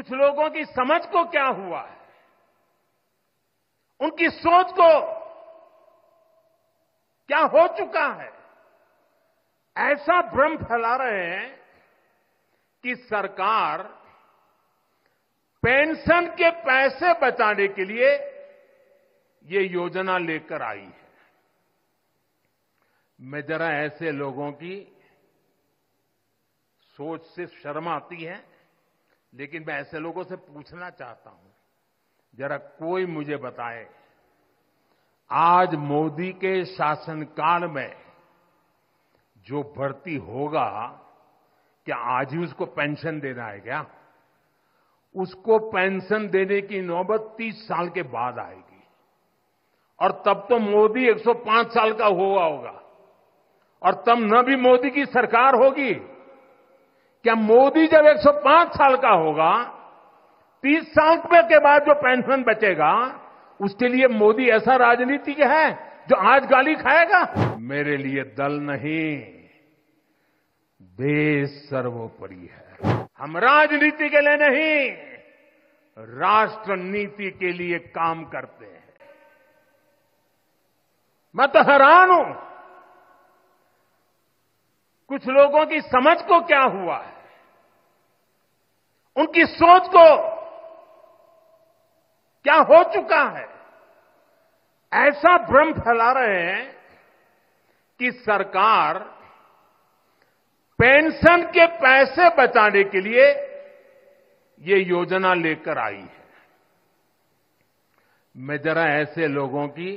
कुछ लोगों की समझ को क्या हुआ है, उनकी सोच को क्या हो चुका है, ऐसा भ्रम फैला रहे हैं कि सरकार पेंशन के पैसे बचाने के लिए ये योजना लेकर आई है। मैं जरा ऐसे लोगों की सोच से शर्म आती है, लेकिन मैं ऐसे लोगों से पूछना चाहता हूं, जरा कोई मुझे बताए, आज मोदी के शासनकाल में जो भर्ती होगा, क्या आज ही उसको पेंशन देना है क्या? उसको पेंशन देने की नौबत 30 साल के बाद आएगी, और तब तो मोदी 105 साल का हुआ होगा, और तब न भी मोदी की सरकार होगी। क्या मोदी जब 105 साल का होगा, 30 साल के बाद जो पेंशन बचेगा, उसके लिए मोदी ऐसा राजनीतिक है जो आज गाली खाएगा? मेरे लिए दल नहीं, देश सर्वोपरि है। हम राजनीति के लिए नहीं, राष्ट्र नीति के लिए काम करते हैं। मैं तो हैरान हूं, कुछ लोगों की समझ को क्या हुआ है, उनकी सोच को क्या हो चुका है, ऐसा भ्रम फैला रहे हैं कि सरकार पेंशन के पैसे बचाने के लिए ये योजना लेकर आई है। मैं जरा ऐसे लोगों की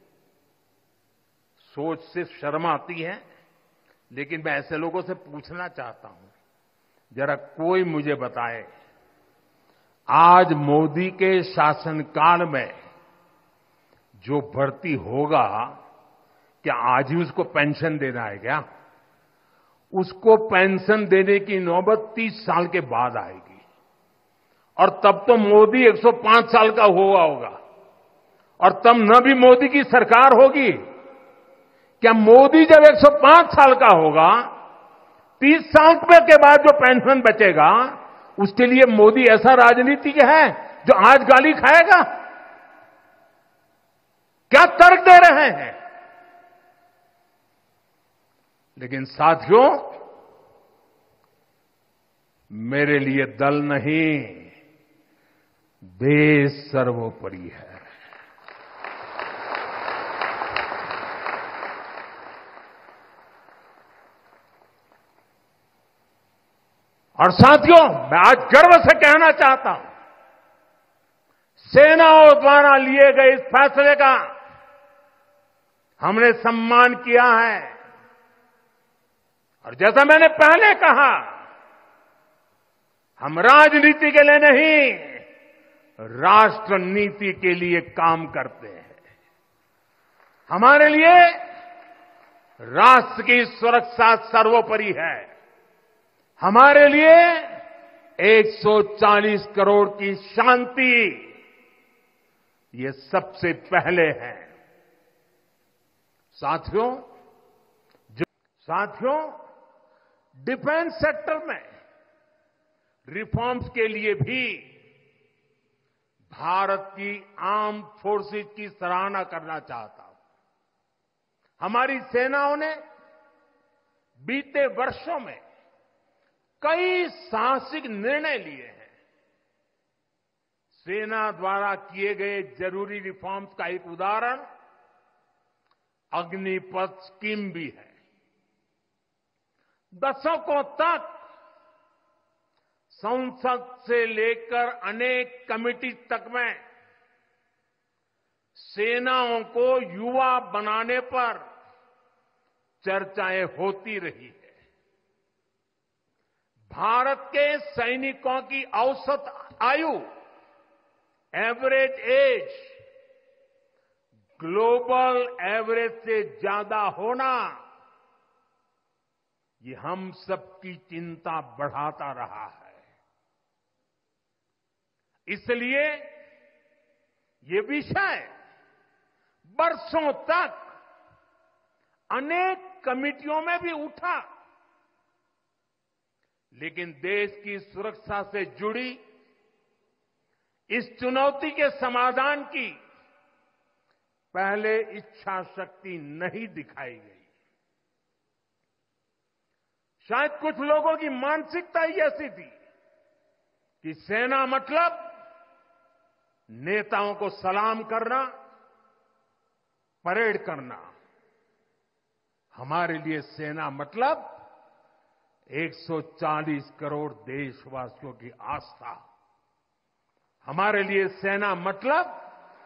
सोच से शर्म आती है, लेकिन मैं ऐसे लोगों से पूछना चाहता हूं, जरा कोई मुझे बताए, आज मोदी के शासनकाल में जो भर्ती होगा, क्या आज ही उसको पेंशन देना है क्या? उसको पेंशन देने की नौबत 30 साल के बाद आएगी, और तब तो मोदी 105 साल का हुआ होगा, और तब न भी मोदी की सरकार होगी। क्या मोदी जब 105 साल का होगा, 30 साल के बाद जो पेंशन बचेगा, उसके लिए मोदी ऐसा राजनीतिक है जो आज गाली खाएगा? क्या तर्क दे रहे हैं? लेकिन साथियों, मेरे लिए दल नहीं, देश सर्वोपरि है। और साथियों, मैं आज गर्व से कहना चाहता हूं, सेनाओं द्वारा लिए गए इस फैसले का हमने सम्मान किया है। और जैसा मैंने पहले कहा, हम राजनीति के लिए नहीं, राष्ट्र नीति के लिए काम करते हैं। हमारे लिए राष्ट्र की सुरक्षा सर्वोपरि है। हमारे लिए 140 करोड़ की शांति, ये सबसे पहले है। साथियों, डिफेंस सेक्टर में रिफॉर्म्स के लिए भी भारत की आर्म्ड फोर्सेस की सराहना करना चाहता हूं। हमारी सेनाओं ने बीते वर्षों में कई साहसिक निर्णय लिए हैं। सेना द्वारा किए गए जरूरी रिफॉर्म्स का एक उदाहरण अग्निपथ स्कीम भी है। दशकों तक संसद से लेकर अनेक कमेटी तक में सेनाओं को युवा बनाने पर चर्चाएं होती रही है। भारत के सैनिकों की औसत आयु, एवरेज एज, ग्लोबल एवरेज से ज्यादा होना, ये हम सबकी चिंता बढ़ाता रहा है। इसलिए ये विषय बरसों तक अनेक कमिटियों में भी उठा, लेकिन देश की सुरक्षा से जुड़ी इस चुनौती के समाधान की पहले इच्छा शक्ति नहीं दिखाई गई। शायद कुछ लोगों की मानसिकता ही ऐसी थी कि सेना मतलब नेताओं को सलाम करना, परेड करना। हमारे लिए सेना मतलब 140 करोड़ देशवासियों की आस्था। हमारे लिए सेना मतलब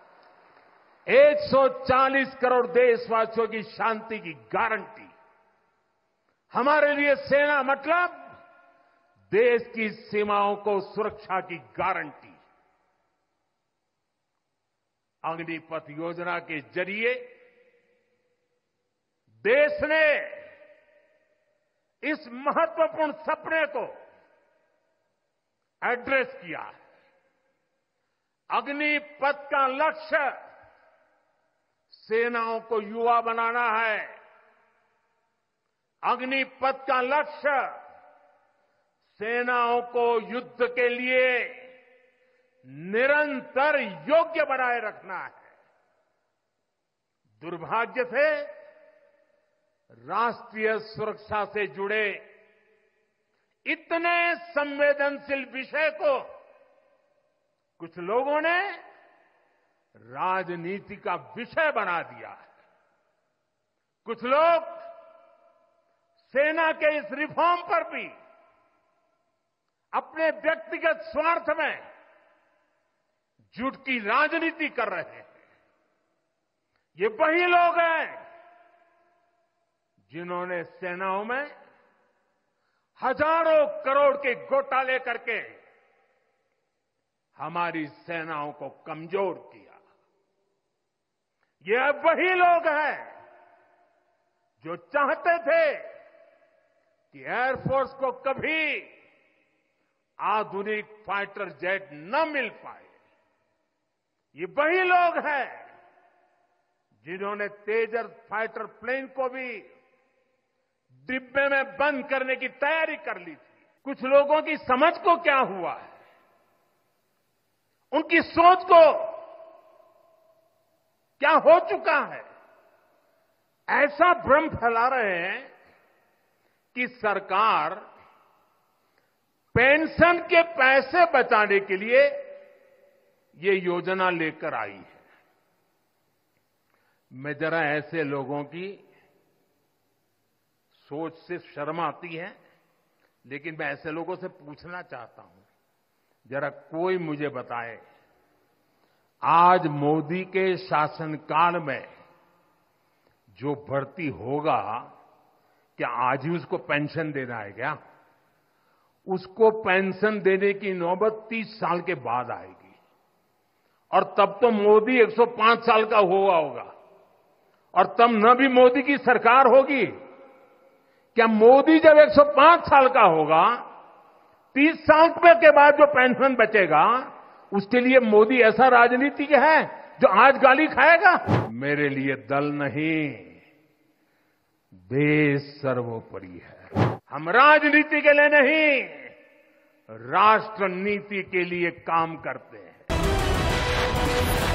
140 करोड़ देशवासियों की शांति की गारंटी। हमारे लिए सेना मतलब देश की सीमाओं को सुरक्षा की गारंटी। अग्निपथ योजना के जरिए देश ने इस महत्वपूर्ण सपने को एड्रेस किया है। अग्निपथ का लक्ष्य सेनाओं को युवा बनाना है। अग्निपथ का लक्ष्य सेनाओं को युद्ध के लिए निरंतर योग्य बनाए रखना है। दुर्भाग्य से राष्ट्रीय सुरक्षा से जुड़े इतने संवेदनशील विषय को कुछ लोगों ने राजनीति का विषय बना दिया है। कुछ लोग सेना के इस रिफॉर्म पर भी अपने व्यक्तिगत स्वार्थ में झूठ की राजनीति कर रहे हैं। ये वही लोग हैं जिन्होंने सेनाओं में हजारों करोड़ के घोटाले करके हमारी सेनाओं को कमजोर किया। ये वही लोग हैं जो चाहते थे कि एयरफोर्स को कभी आधुनिक फाइटर जेट न मिल पाए। ये वही लोग हैं जिन्होंने तेजस फाइटर प्लेन को भी डिब्बे में बंद करने की तैयारी कर ली थी। कुछ लोगों की समझ को क्या हुआ है, उनकी सोच को क्या हो चुका है, ऐसा भ्रम फैला रहे हैं कि सरकार पेंशन के पैसे बचाने के लिए ये योजना लेकर आई है। मैं जरा ऐसे लोगों की सोच से शर्म आती है, लेकिन मैं ऐसे लोगों से पूछना चाहता हूं, जरा कोई मुझे बताए, आज मोदी के शासनकाल में जो भर्ती होगा, क्या आज ही उसको पेंशन देना है क्या? उसको पेंशन देने की नौबत 30 साल के बाद आएगी, और तब तो मोदी 105 साल का हुआ होगा, और तब न भी मोदी की सरकार होगी। क्या मोदी जब 105 साल का होगा, 30 साल के बाद जो पेंशन बचेगा, उसके लिए मोदी ऐसा राजनीतिक है जो आज गाली खाएगा? मेरे लिए दल नहीं, देश सर्वोपरि है। हम राजनीति के लिए नहीं, राष्ट्र नीति के लिए काम करते हैं।